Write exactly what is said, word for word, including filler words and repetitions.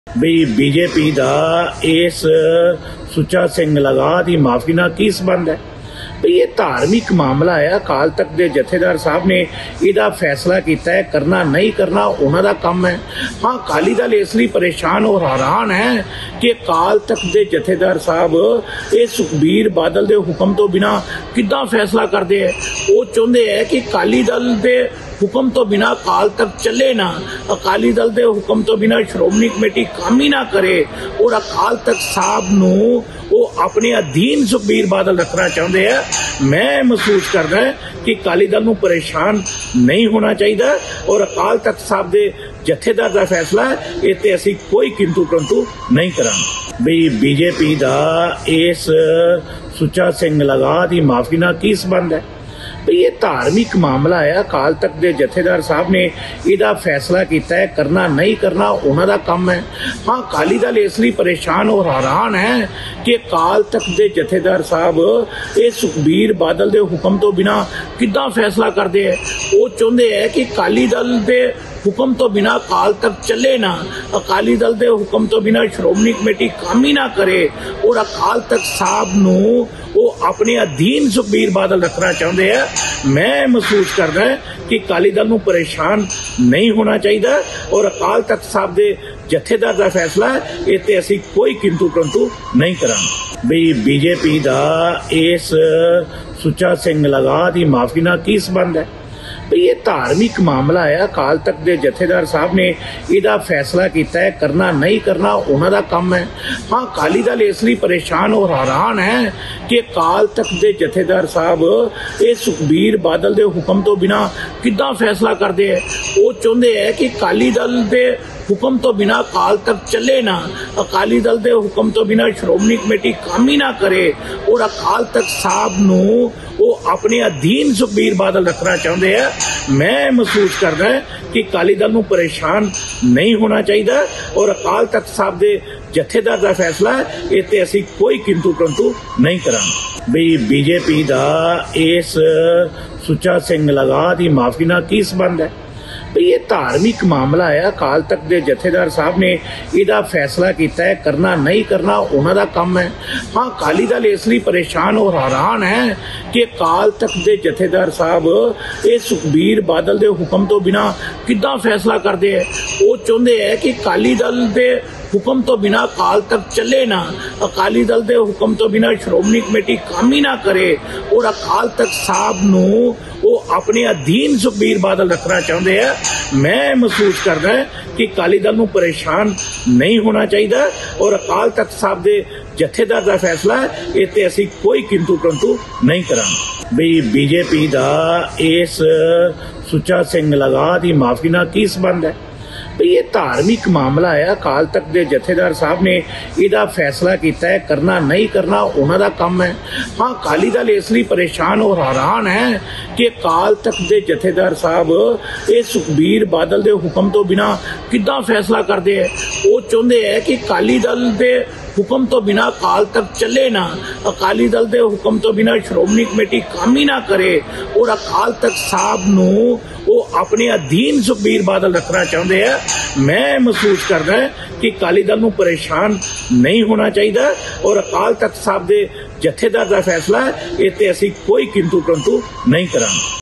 ਬਈ ਬੀਜੇਪੀ ਦਾ ਇਸ ਸੁੱਚਾ ਸਿੰਘ ਲਗਾ ਦੀ ਮਾਫੀ ਨਾਲ ਕੀ ਸੰਬੰਧ ਹੈ। ਬਈ ਇਹ ਧਾਰਮਿਕ ਮਾਮਲਾ ਹੈ। ਅਕਾਲ ਤਖਤ ਦੇ ਜਥੇਦਾਰ ਸਾਹਿਬ ਨੇ ਇਹਦਾ ਫੈਸਲਾ ਕੀਤਾ ਹੈ, ਕਰਨਾ ਨਹੀਂ ਕਰਨਾ ਉਹਨਾਂ ਦਾ ਕੰਮ ਹੈ। ਹਾਂ, ਅਕਾਲੀ ਦਲ ਇਸ ਲਈ ਪਰੇਸ਼ਾਨ ਔਰ ਹੈਰਾਨ ਹੈ ਕਿ ਅਕਾਲ ਤਖਤ ਦੇ ਜਥੇਦਾਰ ਸਾਹਿਬ ਇਹ ਸੁਖਬੀਰ ਬਾਦਲ ਦੇ ਹੁਕਮ ਤੋਂ ਬਿਨਾਂ ਕਿੱਦਾਂ ਫੈਸਲਾ ਕਰਦੇ ਹੈ। ਉਹ ਚਾਹੁੰਦੇ ਹੈ ਕਿ ਅਕਾਲੀ ਦਲ ਦੇ हुक्म तो बिना अकाल तख्त चले ना, अकाली दल के हुक्म तो बिना श्रोमणी कमेटी काम ही ना करे और अकाल तख्त साहब नू वो अपने अधीन सुखबीर बादल रखना चाहते हैं। मैं महसूस करदा कि अकाली दल नू परेशान नहीं होना चाहिए और अकाल तख्त साहब के जथेदार का फैसला है, इत्ते असीं कोई किंतु परंतु नहीं करांगे। बई बीजेपी का इस सुच्चा सिंह लगा दी माफी नाल की संबंध है। बई ये धार्मिक मामला है। अकाल तख्त के जथेदार साहब ने इसका फैसला किया है, करना नहीं करना उन्हों का काम है। हाँ, अकाली दल इसलिए परेशान और हैरान है कि अकाल तख्त के जथेदार साहब ये सुखबीर बादल के हुक्म तो बिना किद्दां फैसला करते हैं। वो चाहते हैं कि अकाली दल के हुक्म तो बिना अकाल तख्त चले ना, अकाली दल के हुक्म तो बिना श्रोमणी कमेटी काम ही ना करे और अकाल तख्त साहब नू वो अपने अधीन सुखबीर बादल रखना चाहते हैं। मैं महसूस करदा कि अकाली दल नू परेशान नहीं होना चाहिए और अकाल तख्त साहब के जथेदार का फैसला है, इत्ते असीं कोई किंतु परंतु नहीं करांगे। बई बीजेपी का इस सुच्चा सिंह लगा दी माफी नाल की संबंध है। बई ये धार्मिक मामला है। अकाल तख्त के जथेदार साहब ने इसका फैसला किया है, करना नहीं करना उन्हों का काम है। हाँ, अकाली दल इसलिए परेशान और हैरान है कि अकाल तख्त के जथेदार साहब ये सुखबीर बादल के हुक्म तो बिना किद्दां फैसला करते हैं। वो चाहते हैं कि अकाली दल के हुक्म तो बिना अकाल तख्त चले ना, अकाली दल के हुक्म तो बिना श्रोमणी कमेटी काम ही ना करे और अकाल तख्त साहब नू वो अपने अधीन सुखबीर बादल रखना चाहते हैं। मैं महसूस करदा कि अकाली दल नू परेशान नहीं होना चाहिए और अकाल तख्त साहब के जथेदार का फैसला है, इत्ते असीं कोई किंतु परंतु नहीं करांगे। बई बीजेपी का इस सुच्चा सिंह लगा दी माफी नाल की संबंध है। बई ये धार्मिक मामला है। अकाल तख्त के जथेदार साहब ने इसका फैसला किया है, करना नहीं करना उन्हों का काम है। हाँ, अकाली दल इसलिए परेशान और हैरान है कि अकाल तख्त के जथेदार साहब ये सुखबीर बादल के हुक्म तो बिना किद्दां फैसला करते हैं। वो चाहते हैं कि अकाली दल के हुक्म तो बिना अकाल तख्त चले ना, अकाली दल के हुक्म तो बिना श्रोमणी कमेटी काम ही ना करे और अकाल तख्त साहब नू वो अपने अधीन सुखबीर बादल रखना चाहते हैं। मैं महसूस करदा कि अकाली दल नू परेशान नहीं होना चाहिए और अकाल तख्त साहब के जथेदार का फैसला है, इत्ते असीं कोई किंतु परंतु नहीं करांगे। बई बीजेपी का इस सुच्चा सिंह लगा दी माफी नाल की संबंध है। बई ये धार्मिक मामला है। अकाल तख्त के जथेदार साहब ने इसका फैसला किया है, करना नहीं करना उन्हों का काम है। हाँ, अकाली दल इसलिए परेशान और हैरान है कि अकाल तख्त के जथेदार साहब ये सुखबीर बादल के हुक्म तो बिना किद्दां फैसला करते हैं। वो चाहते हैं कि अकाली दल के हुक्म तो बिना अकाल तख्त चले ना, अकाली दल के हुक्म तो बिना श्रोमणी कमेटी काम ही ना करे और अकाल तख्त साहब नू वो अपने अधीन सुखबीर बादल रखना चाहते हैं। मैं महसूस करदा कि अकाली दल नू परेशान नहीं होना चाहिए और अकाल तख्त साहब के जथेदार का फैसला है, इत्ते असीं कोई किंतु परंतु नहीं करांगे।